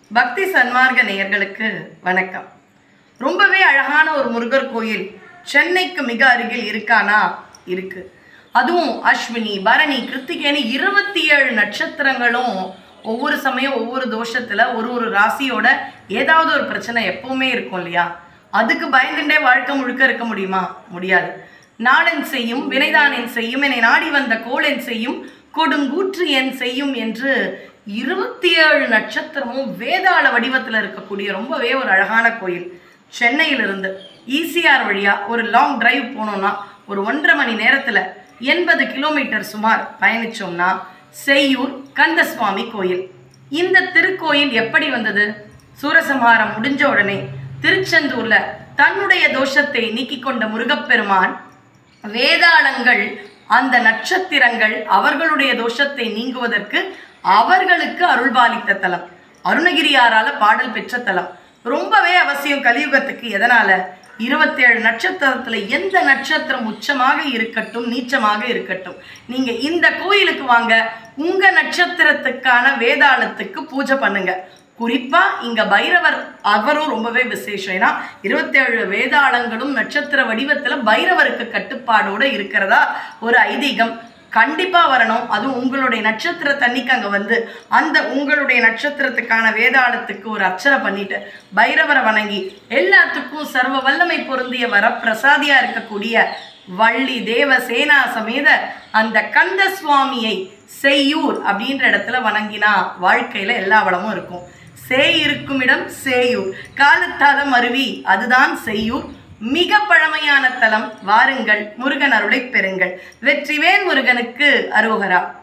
பக்தி சன்மார்க்க நேயர்களுக்கு வணக்கம். ரொம்பவே அழகான ஒரு முருகர் கோயில் சென்னைக்கு மிக அருகில் இருக்கானா? இருக்கு. அதுவும் அஸ்வினி, பரணி, கிருத்திகேனி 27 நட்சத்திரங்களும் ஒவ்வொரு சமயம் ஒவ்வொரு தோஷத்தில் ஒரு ராசியோட ஏதாவது ஒரு பிரச்சனை எப்பவுமே இருக்கும் இல்லையா? அதுக்கு பயந்துட்டே வாழ்க்கை முழுக்க இருக்க முடியுமா? முடியாது. நாளென் செய்யும் வினைதான் என் செய்யும், என்னை நாடி வந்த கோளென் செய்யும், கொடுங்கூற்று என் செய்யும் என்று 27 நட்சத்திரமும் வேதாள வடிவத்தில் இருக்கக்கூடிய ரொம்பவே ஒரு அழகான கோயில். சென்னையிலிருந்து ஈசிஆர் வழியா ஒரு லாங் டிரைவ் போனோம்னா ஒரு 1.5 மணி நேரத்தில் 80 கிலோமீட்டர் சுமார் பயணிச்சோம்னா செய்யூர் கந்தசுவாமி கோயில். இந்த திருக்கோயில் எப்படி வந்தது? சூரசம்ஹாரம் முடிஞ்ச உடனே திருச்செந்தூர்ல தன்னுடைய தோஷத்தை நீக்கி கொண்ட முருகப்பெருமான் வேதாளங்கள், அந்த நட்சத்திரங்கள் அவர்களுடைய தோஷத்தை நீங்குவதற்கு அவர்களுக்கு அருள்பாலித்த தலம், அருணகிரியாரால பாடல் பெற்ற தலம். ரொம்பவே அவசியம் கலியுகத்துக்கு. எதனால? 27 நட்சத்திரத்துல எந்த நட்சத்திரம் உச்சமாக இருக்கட்டும் நீச்சமாக இருக்கட்டும், நீங்க இந்த கோயிலுக்கு வாங்க, உங்க நட்சத்திரத்துக்கான வேதாளத்துக்கு பூஜை பண்ணுங்க. குறிப்பா இங்க பைரவர் அவரும் ரொம்பவே விசேஷம். ஏன்னா 27 வேதாளங்களும் நட்சத்திர வடிவத்துல பைரவருக்கு கட்டுப்பாடோட இருக்கிறதா ஒரு ஐதீகம். கண்டிப்பா வரணும். அதுவும் உங்களுடைய நட்சத்திர தண்ணிக்கு அங்க வந்து அந்த உங்களுடைய நட்சத்திரத்துக்கான வேதாளத்துக்கு ஒரு அர்ச்சனை பண்ணிட்டு பைரவரை வணங்கி எல்லாத்துக்கும் சர்வ வல்லமை பொருந்திய வரப்பிரசாதியா இருக்கக்கூடிய வள்ளி தேவ சேனா சமேத அந்த கந்த சுவாமியை செய்யூர் அப்படின்ற இடத்துல வணங்கினா வாழ்க்கையில எல்லா வளமும் இருக்கும். இருக்கும் இடம் சேயூர், காலத்தாலம் அருவி, அதுதான் செய்யூர். மிக பழமையான தலம். வாருங்கள், முருகன் அருளை பெறுங்கள். வெற்றிவேல் முருகனுக்கு அரோகரா.